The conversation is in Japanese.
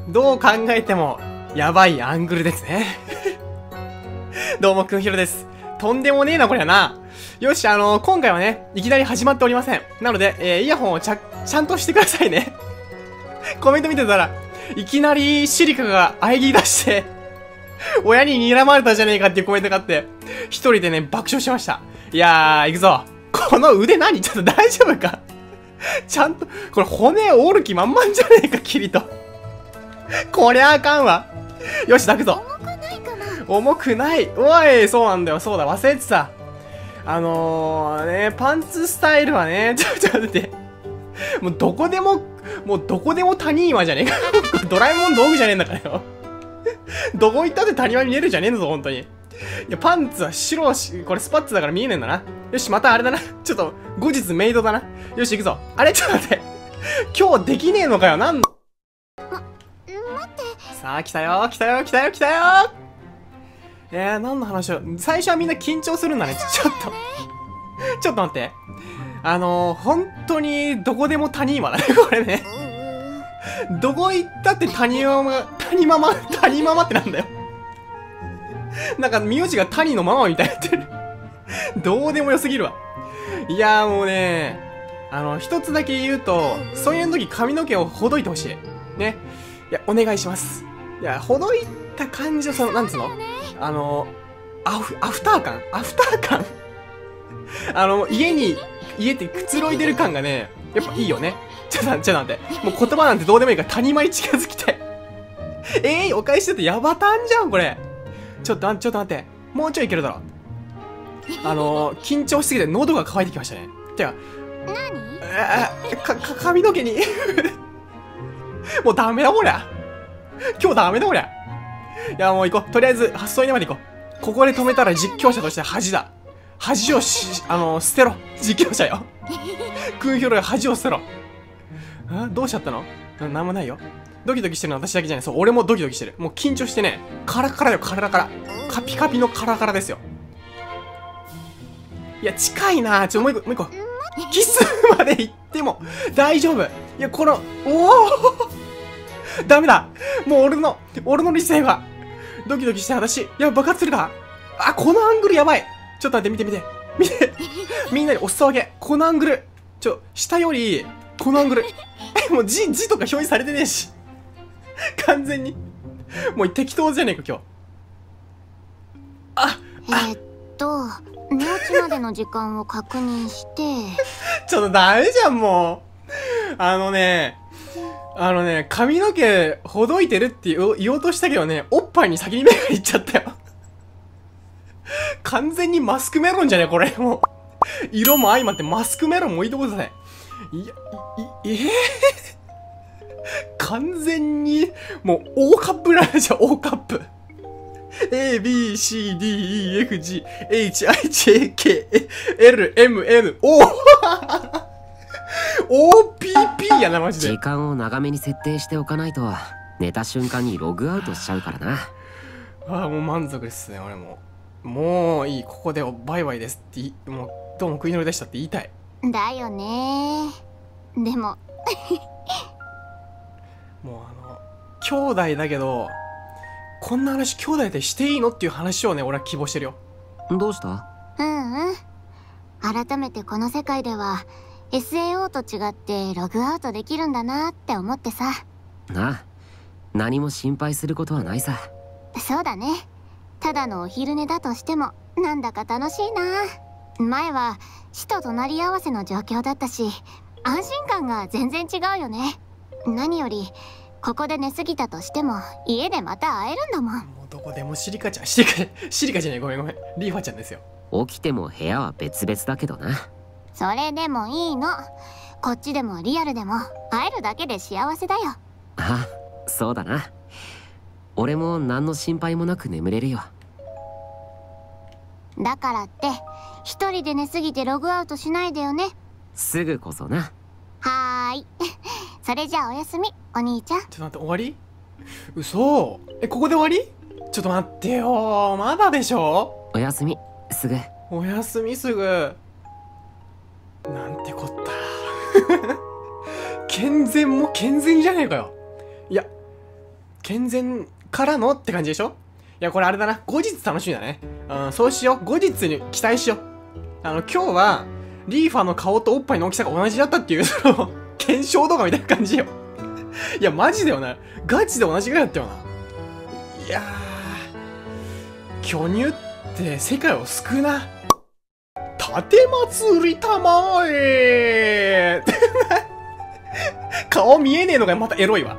どう考えても、やばいアングルですね。どうも、くんひろです。とんでもねえな、こりゃな。よし、今回はね、いきなり始まっておりません。なので、イヤホンをちゃんとしてくださいね。コメント見てたら、いきなりシリカが喘ぎ出して、親に睨まれたじゃねえかっていうコメントがあって、一人でね、爆笑しました。いやー、行くぞ。この腕何？ちょっと大丈夫か？ちゃんと、これ骨折る気満々じゃねえか、キリと。こりゃあかんわ。よし、抱くぞ。重くない。おい、そうなんだよ、そうだ、忘れてた。パンツスタイルはね、ちょっと待って。もうどこでも谷岩じゃねえか。ドラえもん道具じゃねえんだからよ。どこ行ったって谷間見えるじゃねえんだぞ、ほんとに。いや、パンツは白し、これスパッツだから見えねえんだな。よし、またあれだな。ちょっと、後日メイドだな。よし、行くぞ。あれちょっと待って。今日できねえのかよ、なんの。 待って。 さあ、来たよ。何の話を、最初はみんな緊張するんだね。ちょっと待って。本当に、どこでも谷間だね、これね。どこ行ったって谷ママってなんだよ。なんか、名字が谷のママみたいになってる。どうでもよすぎるわ。いやーもうね、一つだけ言うと、そういう時髪の毛をほどいてほしい。ね。いや、お願いします。いや、ほどいた感じの、なんつうの？アフター感家ってくつろいでる感がね、やっぱいいよね。ちょっと待って。もう言葉なんてどうでもいいから谷間に近づきたい。お返しだってヤバタンじゃん、これ。ちょっと待って。もうちょいいけるだろ。緊張しすぎて喉が渇いてきましたね。てか、髪の毛に。もうダメだ、こりゃ。今日ダメだ、こりゃ。いや、もう行こう。とりあえず、発想にまで行こう。ここで止めたら実況者として恥だ。恥を捨てろ。実況者よ。クンヒョロが恥を捨てろ。どうしちゃったの？なんもないよ。ドキドキしてるのは私だけじゃない。そう、俺もドキドキしてる。もう緊張してね、カラカラよ、カラカラ。カピカピのカラカラですよ。いや、近いな。もう一個。キスまで行っても大丈夫。いや、おおダメだ。もう俺の理性がドキドキして私、爆発するか？このアングルやばい。ちょっと待って、見て。みんなにお裾分け。このアングル。下より、このアングル。もう字とか表示されてねえし。完全に。もう適当じゃねえか、今日。 寝落ちまでの時間を確認して。 ちょっとダメじゃん、もう。髪の毛ほどいてるって言おうとしたけどね、おっぱいに先に目がいっちゃったよ。完全にマスクメロンじゃねこれ。もう。色も相まってマスクメロンもいいとこだね。完全に、もう、大カップなんじゃん、大カップ。A, B, C, D, E, F, G, H, I, J, K, L, M, N, O! OPP やな、マジで。 時間を長めに設定しておかないと、寝た瞬間にログアウトしちゃうからな。 もう満足ですね、俺も。もういい、ここでバイバイですって、もう、どうもクイノルでしたって言いたい。 だよね。でも。 もう兄弟だけど、こんな話兄弟でしていいのっていう話をね、俺は希望してるよ。 どうした？ 改めてこの世界では SAO と違ってログアウトできるんだなって思ってさ。 何も心配することはないさ。 そうだね。ただのお昼寝だとしてもなんだか楽しいな。前は死と隣り合わせの状況だったし、安心感が全然違うよね。何よりここで寝すぎたとしても家でまた会えるんだもん。 もうどこでもシリカじゃねえ、ごめんリーファちゃんですよ。 起きても部屋は別々だけどな。 それでもいいの。こっちでもリアルでも会えるだけで幸せだよ。 そうだな。俺も何の心配もなく眠れるよ。 だからって一人で寝すぎてログアウトしないでよね。 すぐこそな。 はーい。それじゃあおやすみ、お兄ちゃん。 ちょっと待って、終わり？嘘。ここで終わり？ちょっと待ってよ、まだでしょ？ おやすみ、すぐ。 おやすみすぐ。なんてこった。。健全じゃねえかよ。いや、 健全からのって感じでしょ。いや、これあれだな。後日楽しみだね。うん、そうしよう。後日に期待しよう。今日は、リーファの顔とおっぱいの大きさが同じだったっていう、検証動画みたいな感じよ。いや、マジだよな。ガチで同じぐらいだったよな。いやー、巨乳って世界を救うな。盾祭りたまえ顔見えねえのがまたエロいわ。